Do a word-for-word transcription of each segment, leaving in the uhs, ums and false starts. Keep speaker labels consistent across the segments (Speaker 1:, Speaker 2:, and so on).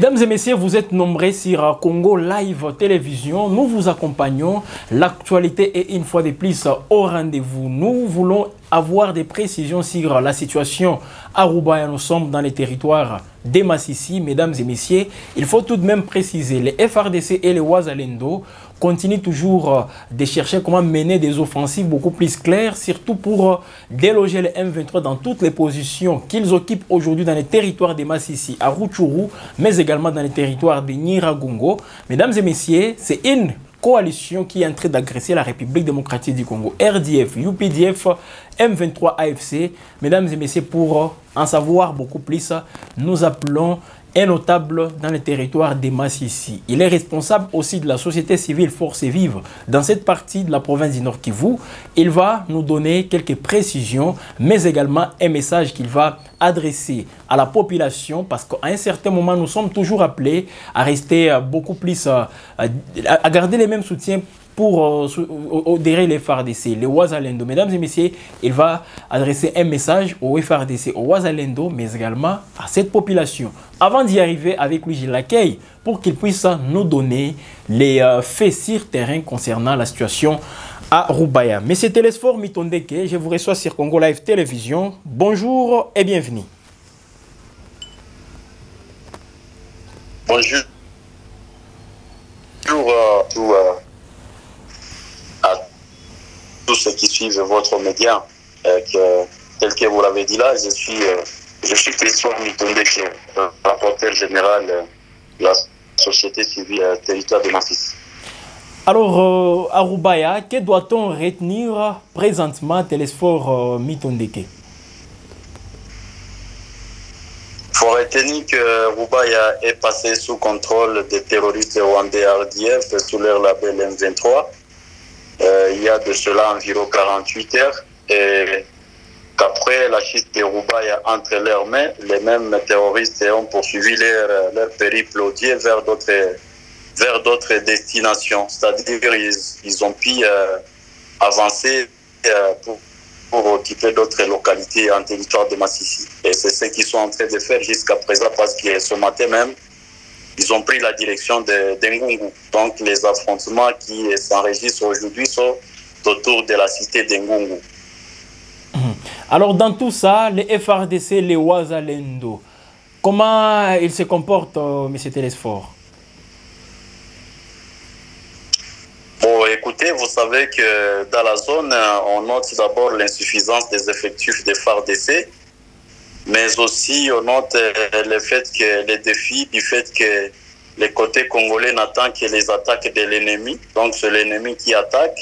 Speaker 1: Mesdames et messieurs, vous êtes nombreux sur Congo Live Télévision. Nous vous accompagnons. L'actualité est une fois de plus au rendez-vous. Nous voulons avoir des précisions sur la situation à Roubaïa. Nous sommes dans les territoires de Massissi. Mesdames et messieurs, il faut tout de même préciser, les F R D C et les Wazalendo continuent toujours de chercher comment mener des offensives beaucoup plus claires, surtout pour déloger les M vingt-trois dans toutes les positions qu'ils occupent aujourd'hui dans les territoires de Massissi, à Rutshuru, mais également dans les territoires de Nyiragongo. Mesdames et messieurs, c'est une coalition qui est en train d'agresser la République démocratique du Congo. R D F, U P D F, M vingt-trois A F C. Mesdames et messieurs, pour en savoir beaucoup plus, nous appelons un notable dans le territoire de Massissi. Il est responsable aussi de la société civile Force Vive dans cette partie de la province du Nord Kivu. Il va nous donner quelques précisions, mais également un message qu'il va adresser à la population, parce qu'à un certain moment, nous sommes toujours appelés à rester beaucoup plus, à garder les mêmes soutiens pour euh, derrière les F R D C, les Wazalendo. Mesdames et messieurs, il va adresser un message aux F R D C, aux Wazalendo, mais également à cette population. Avant d'y arriver, avec lui, je l'accueille pour qu'il puisse nous donner les euh, faits sur terrain concernant la situation à Roubaïa. Monsieur Télésphore Mitondeke, je vous reçois sur Congo Live Télévision. Bonjour et bienvenue.
Speaker 2: Bonjour. Bonjour euh, tout, euh, à tous ceux qui suivent votre média. Euh, que, tel que vous l'avez dit là, je suis, euh, je suis Télésphore Mitondeke, euh, rapporteur général euh, de la société civile euh, territoire de Massissi.
Speaker 1: Alors, euh, à Roubaïa, que doit-on retenir présentement, Télésphore euh, Mitondeke?
Speaker 2: Il faut retenir que Roubaïa est passé sous contrôle des terroristes rwandais R D F sous leur label M vingt-trois. Euh, il y a de cela environ quarante-huit heures. Et qu'après la chute de Roubaïa entre leurs mains, les mêmes terroristes ont poursuivi leur, leur périple odieux vers d'autres vers d'autres destinations. C'est-à-dire qu'ils ils ont pu euh, avancer euh, pour, pour occuper d'autres localités en territoire de Massissi. Et c'est ce qu'ils sont en train de faire jusqu'à présent, parce que ce matin même, ils ont pris la direction de, de Ngungu. Donc les affrontements qui s'enregistrent aujourd'hui sont autour de la cité de Ngungu.
Speaker 1: Alors dans tout ça, les F R D C, les Wazalendo, comment ils se comportent, euh, M. Télésphore?
Speaker 2: Bon, écoutez, vous savez que dans la zone, on note d'abord l'insuffisance des effectifs des F A R D C, mais aussi on note le fait que les défis du fait que les côtés congolais n'attendent que les attaques de l'ennemi. Donc c'est l'ennemi qui attaque.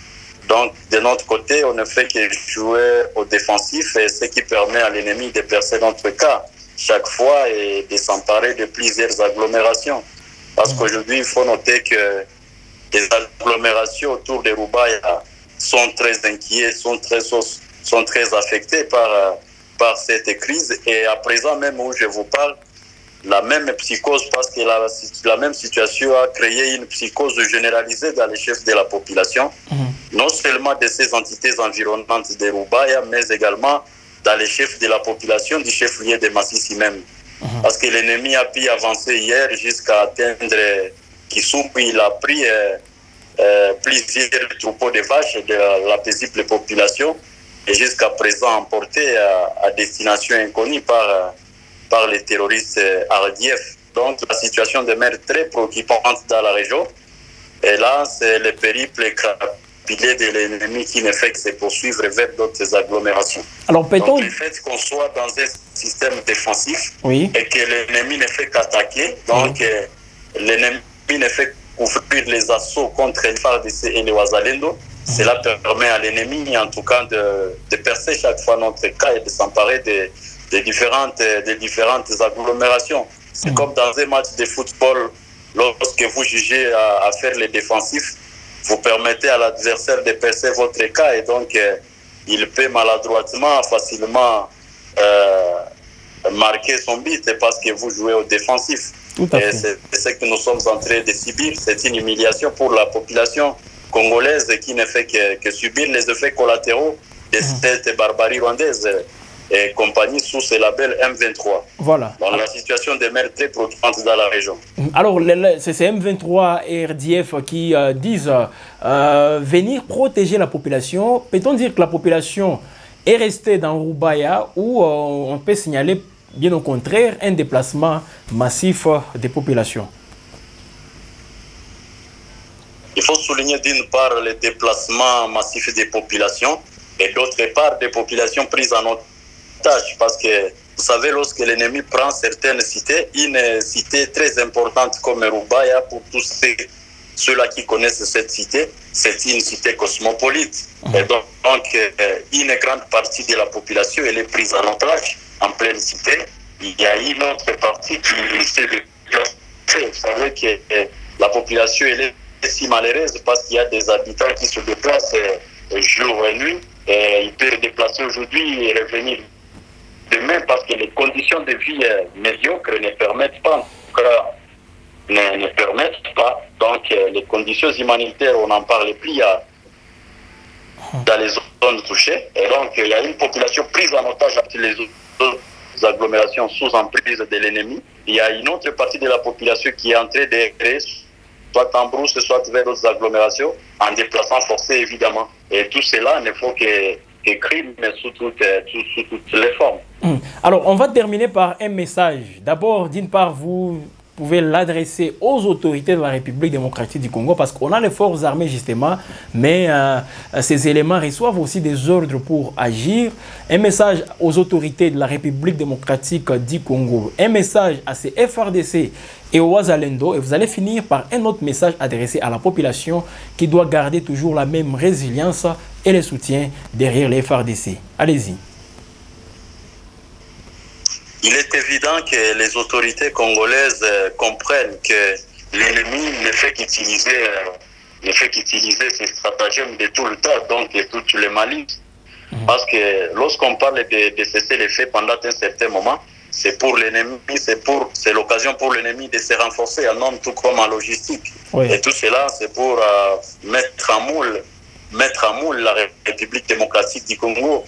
Speaker 2: Donc de notre côté, on ne fait que jouer au défensif, et ce qui permet à l'ennemi de percer notre cas chaque fois et de s'emparer de plusieurs agglomérations. Parce qu'aujourd'hui, il faut noter que les agglomérations autour de Roubaïa sont très inquiets, sont très, sont très affectés par, par cette crise. Et à présent même où je vous parle, la même psychose, parce que la, la même situation a créé une psychose généralisée dans les chefs de la population, mmh. non seulement de ces entités environnantes de Roubaïa, mais également dans les chefs de la population du chef-lieu de Massissi même. Mmh. Parce que l'ennemi a pu avancer hier jusqu'à atteindre Kissou, il a pris euh, euh, plusieurs troupeaux de vaches de la, la paisible population, et jusqu'à présent emporté à, à destination inconnue par, euh, par les terroristes R D F. Donc la situation demeure très préoccupante dans la région. Et là, c'est le périple crapulé de l'ennemi qui ne fait que se poursuivre vers d'autres agglomérations.
Speaker 1: Alors peut-on...
Speaker 2: Donc le fait qu'on soit dans un système défensif,
Speaker 1: oui.
Speaker 2: et que l'ennemi ne fait qu'attaquer, donc oui. euh, l'ennemi ne fait qu'ouvrir les assauts contre les F A R D C et les Wazalendo. Mmh. Cela permet à l'ennemi, en tout cas, de, de percer chaque fois notre cas et de s'emparer de, de, différentes, de différentes agglomérations. C'est mmh. comme dans un match de football, lorsque vous jugez à, à faire les défensifs, vous permettez à l'adversaire de percer votre cas, et donc euh, il peut maladroitement, facilement euh, marquer son but parce que vous jouez au défensif. C'est ce que nous sommes en train de subir. C'est une humiliation pour la population congolaise qui ne fait que, que subir les effets collatéraux de cette barbarie rwandaise. et compagnie sous ce label M vingt-trois.
Speaker 1: Voilà.
Speaker 2: Dans la situation des mers très préoccupantes dans la région.
Speaker 1: Alors, c'est M vingt-trois et R D F qui euh, disent euh, venir protéger la population. Peut-on dire que la population est restée dans Roubaïa ou euh, on peut signaler, bien au contraire, un déplacement massif des populations?
Speaker 2: Il faut souligner d'une part le déplacement massif des populations et d'autre part des populations prises en otage. Parce que, vous savez, lorsque l'ennemi prend certaines cités, une cité très importante comme Roubaïa, pour tous ceux-là qui connaissent cette cité, c'est une cité cosmopolite. Mmh. Et donc, donc, une grande partie de la population elle est prise en otage en pleine cité. Il y a une autre partie qui est de... Vous savez que la population elle est si malheureuse parce qu'il y a des habitants qui se déplacent jour et nuit et ils peuvent se déplacer aujourd'hui et revenir demain parce que les conditions de vie médiocres ne permettent pas, ne, ne permettent pas. Donc les conditions humanitaires, on n'en parle plus dans les zones touchées. Et donc il y a une population prise en otage avec les autres agglomérations sous emprise de l'ennemi. Il y a une autre partie de la population qui est en train d'errer soit en brousse, soit vers d'autres agglomérations, en déplaçant forcé évidemment. Et tout cela ne faut que, que crime, mais sous toutes, sous, sous toutes les formes.
Speaker 1: Hum. Alors, on va terminer par un message. D'abord, d'une part, vous pouvez l'adresser aux autorités de la République démocratique du Congo, parce qu'on a les forces armées justement, mais euh, ces éléments reçoivent aussi des ordres pour agir. Un message aux autorités de la République démocratique du Congo, un message à ces F R D C et au Wazalendo, et vous allez finir par un autre message adressé à la population qui doit garder toujours la même résilience et le soutien derrière les F R D C. Allez-y.
Speaker 2: Il est évident que les autorités congolaises euh, comprennent que l'ennemi ne fait qu'utiliser euh, ne fait qu'utiliser ces stratagèmes de tout le temps, donc de toutes les malices. Mmh. Parce que lorsqu'on parle de, de cesser les faits pendant un certain moment, c'est pour l'ennemi, c'est pour c'est l'occasion pour l'ennemi de se renforcer en homme tout comme en logistique. Oui. Et tout cela, c'est pour euh, mettre en moule, mettre en moule la République démocratique du Congo.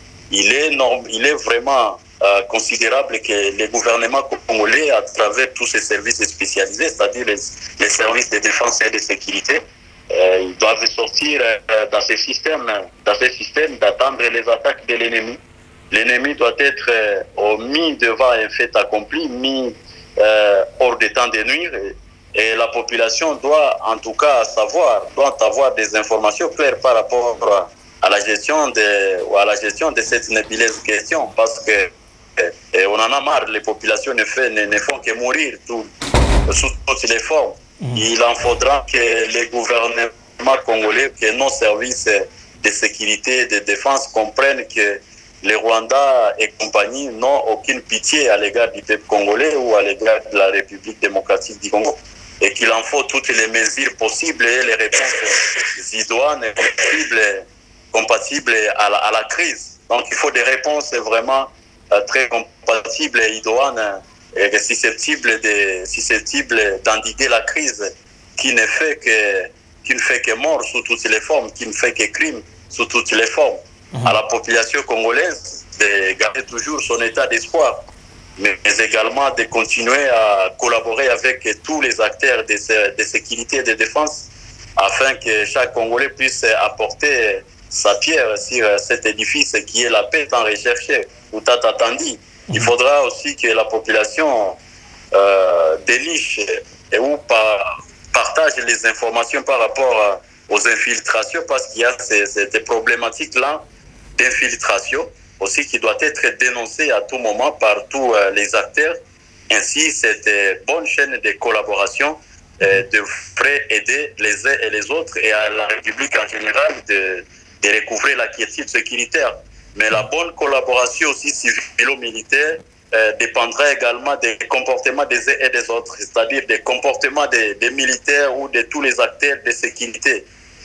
Speaker 2: Il est norm, il est vraiment Euh, considérable que les gouvernements congolais, à travers tous ces services spécialisés, c'est-à-dire les, les services de défense et de sécurité, euh, ils doivent sortir euh, dans ces systèmes, dans ces systèmes d'attendre les attaques de l'ennemi. L'ennemi doit être euh, mis devant un fait accompli, mis euh, hors de temps de nuire, et, et la population doit en tout cas savoir, doit avoir des informations claires par rapport à la gestion de, ou à la gestion de cette nébuleuse question, parce que et on en a marre, les populations ne, fait, ne, ne font que mourir tout, sous toutes les formes. Mmh. Il en faudra que les gouvernements congolais, que nos services de sécurité et de défense comprennent que les Rwandais et compagnie n'ont aucune pitié à l'égard du peuple congolais ou à l'égard de la République démocratique du Congo. Et qu'il en faut toutes les mesures possibles et les réponses idoines et compatibles, compatibles à, la, à la crise. Donc il faut des réponses vraiment très compatible et idoine et susceptible de susceptible d'endiguer la crise qui ne fait que qui ne fait que mort sous toutes les formes, qui ne fait que crime sous toutes les formes. Mmh. À la population congolaise de garder toujours son état d'espoir, mais également de continuer à collaborer avec tous les acteurs de, de sécurité et de défense afin que chaque Congolais puisse apporter sa pierre sur cet édifice qui est la paix tant recherchée ou tant attendue. Il faudra aussi que la population euh, déniche et ou par, partage les informations par rapport aux infiltrations, parce qu'il y a ces, cette problématique-là d'infiltration aussi qui doit être dénoncée à tout moment par tous les acteurs. Ainsi, cette bonne chaîne de collaboration euh, devrait aider les uns et les autres et à la République en général de de recouvrer la quiétude sécuritaire. Mais la bonne collaboration aussi civilo-militaire euh, dépendra également des comportements des uns et des autres, c'est-à-dire des comportements des, des militaires ou de tous les acteurs de sécurité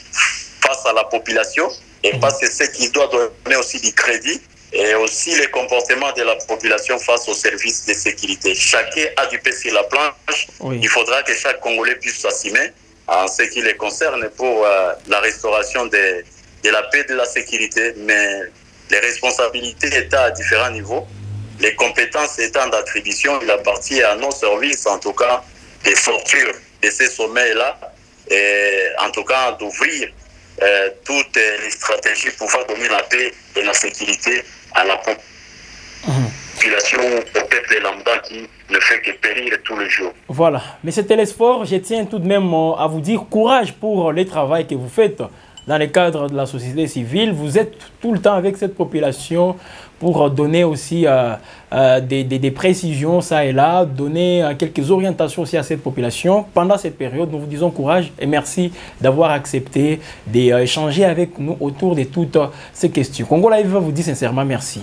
Speaker 2: face à la population, et parce que c'est qui doit donner aussi du crédit, et aussi les comportements de la population face aux services de sécurité. Chacun a du pain sur la planche. Oui. Il faudra que chaque Congolais puisse s'assumer en ce qui les concerne pour euh, la restauration des de la paix et de la sécurité, mais Les responsabilités étaient à différents niveaux. Les compétences étant d'attribution, il appartient à nos services, en tout cas, des sortir de ces sommets-là, et en tout cas d'ouvrir euh, toutes les stratégies pour faire donner la paix et la sécurité à la population, au peuple lambda qui ne fait que périr tous les jours.
Speaker 1: Voilà, mais c'était l'espoir. Je tiens tout de même à vous dire courage pour le travail que vous faites dans le cadre de la société civile. Vous êtes tout le temps avec cette population pour donner aussi euh, euh, des, des, des précisions, ça et là, donner euh, quelques orientations aussi à cette population. Pendant cette période, nous vous disons courage et merci d'avoir accepté d'échanger avec nous autour de toutes ces questions. Congo Live vous dit sincèrement merci.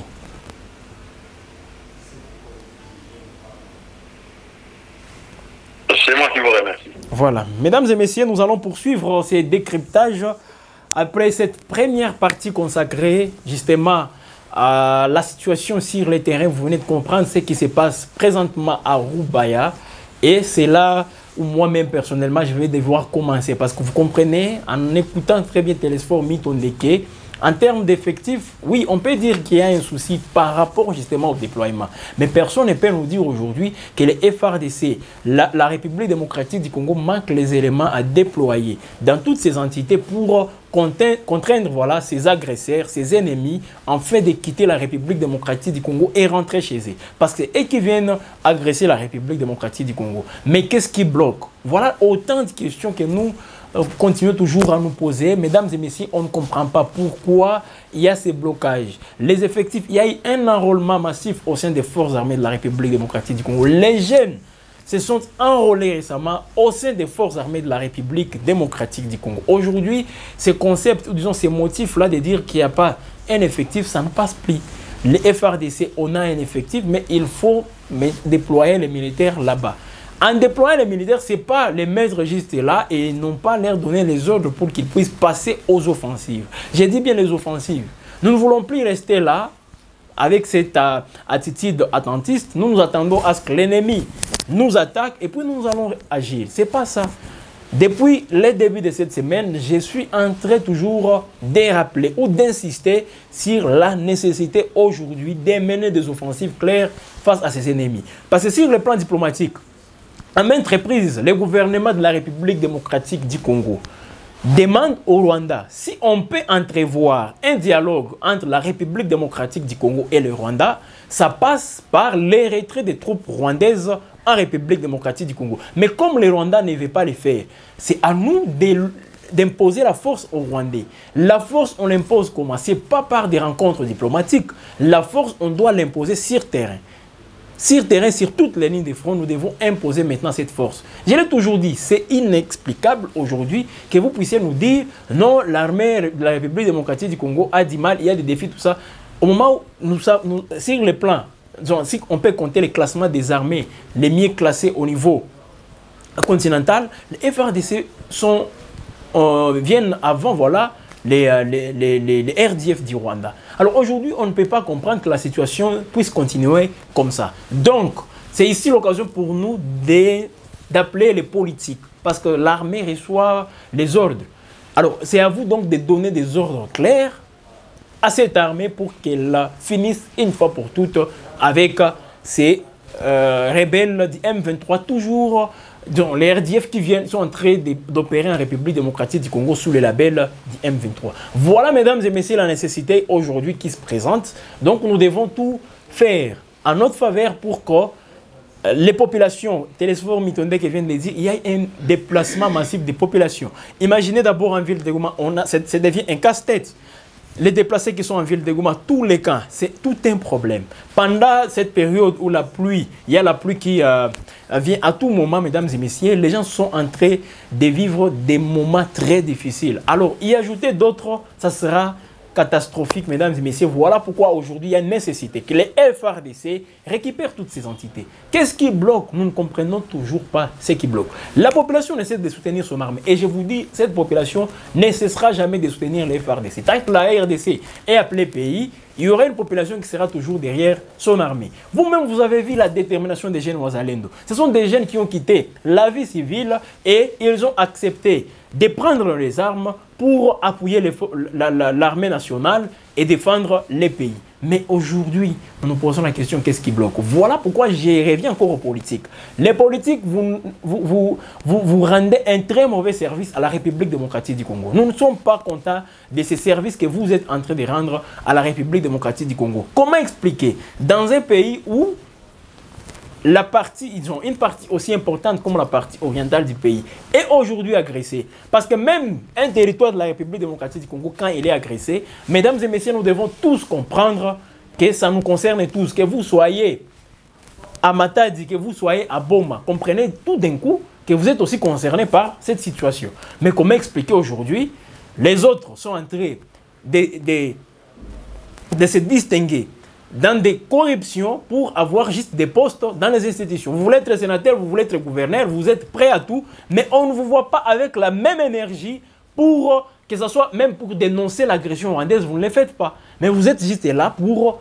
Speaker 2: C'est moi qui vous remercie.
Speaker 1: Voilà. Mesdames et messieurs, nous allons poursuivre ces décryptages après cette première partie consacrée justement à la situation sur le terrain. Vous venez de comprendre ce qui se passe présentement à Rubaya. Et c'est là où moi-même personnellement, je vais devoir commencer. Parce que vous comprenez, en écoutant très bien Télésphore Mitondeke, en termes d'effectifs, oui, on peut dire qu'il y a un souci par rapport justement au déploiement. Mais personne ne peut nous dire aujourd'hui que les F R D C, la, la République démocratique du Congo, manque les éléments à déployer dans toutes ces entités pour contraindre voilà, ces agresseurs, ces ennemis, en fait de quitter la République démocratique du Congo et rentrer chez eux. Parce que eux qui viennent agresser la République démocratique du Congo. Mais qu'est-ce qui bloque? Voilà autant de questions que nous continuons toujours à nous poser. Mesdames et messieurs, on ne comprend pas pourquoi il y a ces blocages. Les effectifs, il y a eu un enrôlement massif au sein des forces armées de la République démocratique du Congo. Les jeunes se sont enrôlés récemment au sein des forces armées de la République démocratique du Congo. Aujourd'hui, ces concepts, ou disons ces motifs-là de dire qu'il n'y a pas un effectif, ça ne passe plus. Les F R D C, on a un effectif, mais il faut déployer les militaires là-bas. En déployant les militaires, ce n'est pas les mettre juste là et non pas leur donner les ordres pour qu'ils puissent passer aux offensives. J'ai dit bien les offensives. Nous ne voulons plus rester là avec cette euh, attitude attentiste. Nous nous attendons à ce que l'ennemi nous attaque et puis nous allons agir. Ce n'est pas ça. Depuis le début de cette semaine, je suis en train toujours de rappeler ou d'insister sur la nécessité aujourd'hui de mener des offensives claires face à ces ennemis. Parce que sur le plan diplomatique, à maintes reprises, le gouvernement de la République démocratique du Congo demande au Rwanda si on peut entrevoir un dialogue entre la République démocratique du Congo et le Rwanda. Ça passe par les retraits des troupes rwandaises en République démocratique du Congo. Mais comme le Rwanda ne veut pas le faire, c'est à nous d'imposer la force aux Rwandais. La force, on l'impose comment? Ce n'est pas par des rencontres diplomatiques. La force, on doit l'imposer sur terrain. Sur terrain, sur toutes les lignes de front, nous devons imposer maintenant cette force. Je l'ai toujours dit, c'est inexplicable aujourd'hui que vous puissiez nous dire non, l'armée de la République démocratique du Congo a du mal, il y a des défis, tout ça. Au moment où nous, nous sur le plan, disons, si on peut compter les classements des armées les mieux classées au niveau continental, les F R D C sont, euh, viennent avant, voilà, Les, les, les, les, les R D F du Rwanda. Alors aujourd'hui, on ne peut pas comprendre que la situation puisse continuer comme ça. Donc, c'est ici l'occasion pour nous d'appeler les politiques, parce que l'armée reçoit les ordres. Alors, c'est à vous donc de donner des ordres clairs à cette armée pour qu'elle finisse une fois pour toutes avec ces euh, rebelles du M vingt-trois, toujours donc, les R D F qui viennent, sont en train d'opérer en République démocratique du Congo sous le label du M vingt-trois. Voilà, mesdames et messieurs, la nécessité aujourd'hui qui se présente. Donc, nous devons tout faire en notre faveur pour que les populations, Télésphore Mitondeke vient de le dire, il y a un déplacement massif des populations. Imaginez d'abord en ville de Goma, ça devient un casse-tête. Les déplacés qui sont en ville de Goma, tous les camps, c'est tout un problème. Pendant cette période où la pluie, il y a la pluie qui euh, vient à tout moment, mesdames et messieurs, les gens sont en train de vivre des moments très difficiles. Alors, y ajouter d'autres, ça sera catastrophique, mesdames et messieurs. Voilà pourquoi aujourd'hui, il y a une nécessité que les F R D C récupèrent toutes ces entités. Qu'est-ce qui bloque? Nous ne comprenons toujours pas ce qui bloque. La population ne cesse de soutenir son armée. Et je vous dis, cette population ne cessera jamais de soutenir les F R D C. Tant que la R D C est appelée pays, il y aura une population qui sera toujours derrière son armée. Vous-même, vous avez vu la détermination des jeunes Wazalendo. Ce sont des jeunes qui ont quitté la vie civile et ils ont accepté de prendre les armes pour appuyer l'armée nationale et défendre les pays. Mais aujourd'hui, nous nous posons la question, qu'est-ce qui bloque? Voilà pourquoi je reviens encore aux politiques. Les politiques, vous, vous, vous, vous, vous rendez un très mauvais service à la République démocratique du Congo. Nous ne sommes pas contents de ces services que vous êtes en train de rendre à la République démocratique du Congo. Comment expliquer dans un pays où la partie, ils ont une partie aussi importante comme la partie orientale du pays est aujourd'hui agressée. Parce que même un territoire de la République démocratique du Congo, quand il est agressé, mesdames et messieurs, nous devons tous comprendre que ça nous concerne tous. Que vous soyez à Matadi, que vous soyez à Boma, comprenez tout d'un coup que vous êtes aussi concernés par cette situation. Mais comment expliquer aujourd'hui, les autres sont en train de, de, de se distinguer dans des corruptions pour avoir juste des postes dans les institutions. Vous voulez être sénateur, vous voulez être gouverneur, vous êtes prêt à tout, mais on ne vous voit pas avec la même énergie pour que ce soit même pour dénoncer l'agression rwandaise, vous ne le faites pas. Mais vous êtes juste là pour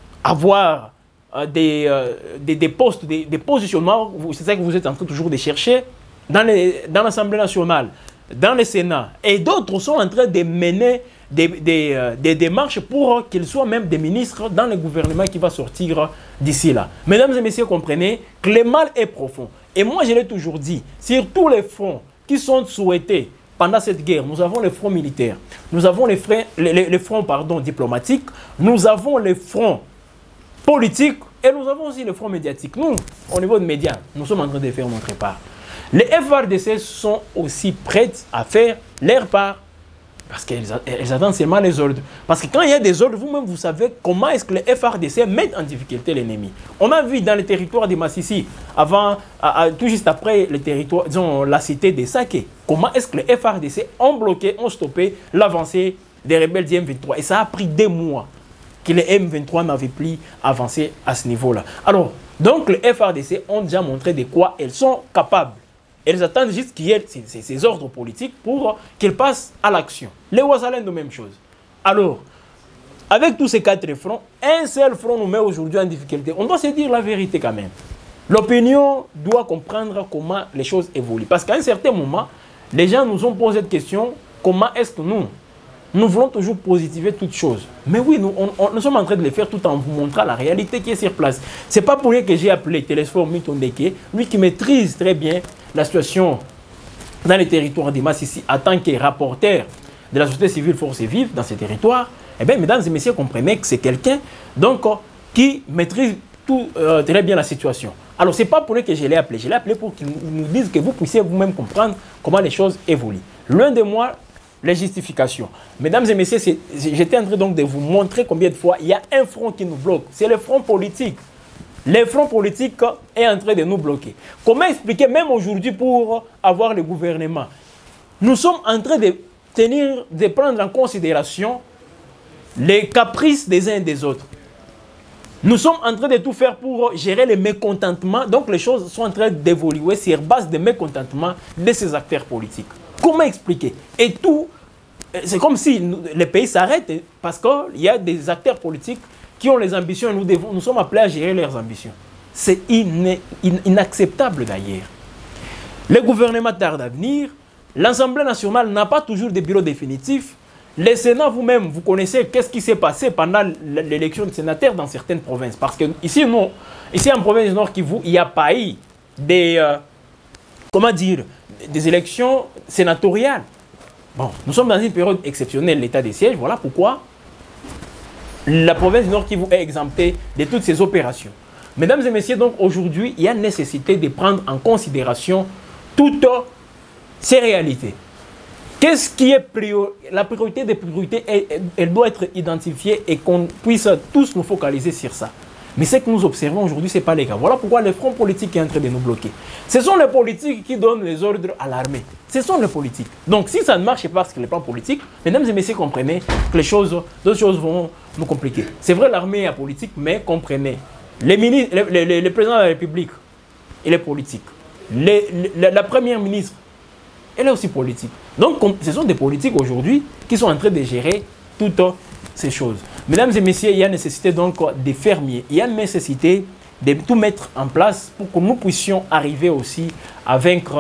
Speaker 1: avoir euh, des, euh, des, des postes, des, des positionnements, c'est ça que vous êtes en train toujours de chercher dans l'Assemblée nationale, dans le Sénat. Et d'autres sont en train de mener Des, des, euh, des démarches pour qu'ils soient même des ministres dans le gouvernement qui va sortir d'ici là. Mesdames et messieurs, comprenez que le mal est profond. Et moi, je l'ai toujours dit, sur tous les fronts qui sont souhaités pendant cette guerre, nous avons les fronts militaires, nous avons les, fronts, les, les, les fronts pardon, diplomatiques, nous avons les fronts politiques et nous avons aussi les fronts médiatiques. Nous, au niveau des médias, nous sommes en train de faire notre part. Les F R D C sont aussi prêtes à faire leur part. Parce qu'elles attendent seulement les ordres. Parce que quand il y a des ordres, vous-même, vous savez comment est-ce que les F R D C mettent en difficulté l'ennemi. On a vu dans le territoire de Massissi, avant, à, à, tout juste après le territoire, disons, la cité de Saké, comment est-ce que les F R D C ont bloqué, ont stoppé l'avancée des rebelles du M vingt-trois. Et ça a pris des mois que les M vingt-trois n'avaient plus avancé à ce niveau-là. Alors, donc les F R D C ont déjà montré de quoi elles sont capables. Elles attendent juste qu'il y ait ces, ces, ces ordres politiques pour qu'ils passent à l'action. Les Ouazalènes, de même chose. Alors, avec tous ces quatre fronts, un seul front nous met aujourd'hui en difficulté. On doit se dire la vérité quand même. L'opinion doit comprendre comment les choses évoluent. Parce qu'à un certain moment, les gens nous ont posé cette question, comment est-ce que nous, nous voulons toujours positiver toutes choses. Mais oui, nous, on, on, nous sommes en train de le faire tout en vous montrant la réalité qui est sur place. Ce n'est pas pour rien que j'ai appelé Télésphore Mitondeke, lui qui maîtrise très bien la situation dans les territoires de Massissi en tant que rapporteur de la société civile Force Vive dans ces territoires. Eh bien, mesdames et messieurs, comprenez que c'est quelqu'un donc qui maîtrise tout, euh, très bien la situation. Alors, ce n'est pas pour lui que je l'ai appelé. Je l'ai appelé pour qu'il nous dise que vous puissiez vous-même comprendre comment les choses évoluent. Loin de moi, les justifications. Mesdames et messieurs, j'étais en train donc de vous montrer combien de fois il y a un front qui nous bloque. C'est le front politique. Le front politique est en train de nous bloquer. Comment expliquer, même aujourd'hui, pour avoir le gouvernement, nous sommes en train de tenir, de prendre en considération les caprices des uns et des autres. Nous sommes en train de tout faire pour gérer les mécontentements. Donc les choses sont en train d'évoluer sur base de mécontentements de ces acteurs politiques. Comment expliquer? Et tout, c'est comme si nous, le pays s'arrête parce qu'il y a des acteurs politiques qui ont les ambitions et nous, devons, nous sommes appelés à gérer leurs ambitions. C'est in, in, inacceptable d'ailleurs. Le gouvernement tarde à venir. L'Assemblée nationale n'a pas toujours de bureau définitif. Le Sénat, vous-même, vous connaissez qu'est-ce qui s'est passé pendant l'élection de sénateurs dans certaines provinces. Parce que ici, non, ici en province du Nord Kivu, il n'y a pas eu des, euh, comment dire, des élections sénatoriales. Bon, nous sommes dans une période exceptionnelle, l'état des sièges. Voilà pourquoi la province du Nord Kivu est exemptée de toutes ces opérations. Mesdames et messieurs, donc aujourd'hui, il y a nécessité de prendre en considération toutes ces réalités. Qu'est-ce qui est prior... La priorité des priorités, elle, elle doit être identifiée et qu'on puisse tous nous focaliser sur ça. Mais ce que nous observons aujourd'hui, ce n'est pas le cas. Voilà pourquoi le front politique est en train de nous bloquer. Ce sont les politiques qui donnent les ordres à l'armée. Ce sont les politiques. Donc si ça ne marche pas parce que les plans politiques, mesdames et messieurs, comprenez que les choses, d'autres choses vont nous compliquer. C'est vrai, l'armée est politique, mais comprenez. Les ministres, les, les, les présidents de la République, il est politique. Les, les, la première ministre, elle est aussi politique. Donc, ce sont des politiques aujourd'hui qui sont en train de gérer toutes ces choses. Mesdames et messieurs, il y a nécessité donc de faire mieux. Il y a nécessité de tout mettre en place pour que nous puissions arriver aussi à vaincre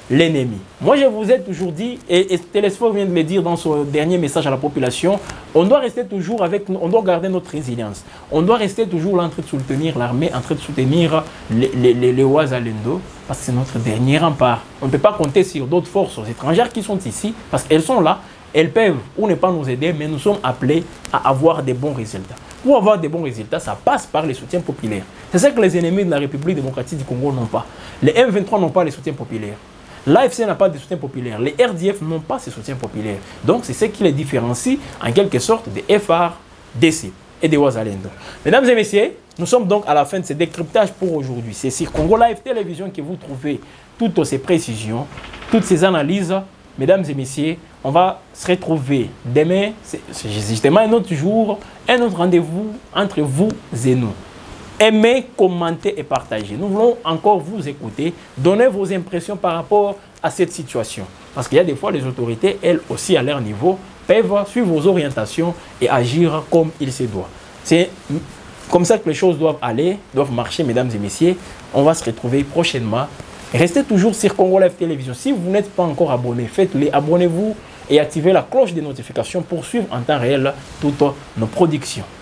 Speaker 1: l'ennemi. Moi, je vous ai toujours dit, et, et Télésphore vient de le dire dans son dernier message à la population, on doit rester toujours avec, on doit garder notre résilience. On doit rester toujours là en train de soutenir l'armée, en train de soutenir les, les, les, les Ouazalendo, parce que c'est notre dernier rempart. On ne peut pas compter sur d'autres forces étrangères qui sont ici, parce qu'elles sont là, elles peuvent ou ne pas nous aider, mais nous sommes appelés à avoir des bons résultats. Pour avoir des bons résultats, ça passe par les soutiens populaires. C'est ça que les ennemis de la République démocratique du Congo n'ont pas. Les M vingt-trois n'ont pas les soutiens populaires. L'A F C n'a pas de soutien populaire. Les R D F n'ont pas ces soutiens populaires. Donc, c'est ce qui les différencie en quelque sorte des F R D C et des Ouazalendo. Mesdames et messieurs, nous sommes donc à la fin de ce décryptage pour aujourd'hui. C'est sur Congo Live Télévision que vous trouvez toutes ces précisions, toutes ces analyses. Mesdames et messieurs, on va se retrouver demain. C'est justement un autre jour, un autre rendez-vous entre vous et nous. Aimez, commentez et partagez. Nous voulons encore vous écouter. Donnez vos impressions par rapport à cette situation. Parce qu'il y a des fois, les autorités, elles aussi, à leur niveau, peuvent suivre vos orientations et agir comme il se doit. C'est comme ça que les choses doivent aller, doivent marcher, mesdames et messieurs. On va se retrouver prochainement. Restez toujours sur Congo Live Télévision. Si vous n'êtes pas encore abonné, faites-le. Abonnez-vous et activez la cloche des notifications pour suivre en temps réel toutes nos productions.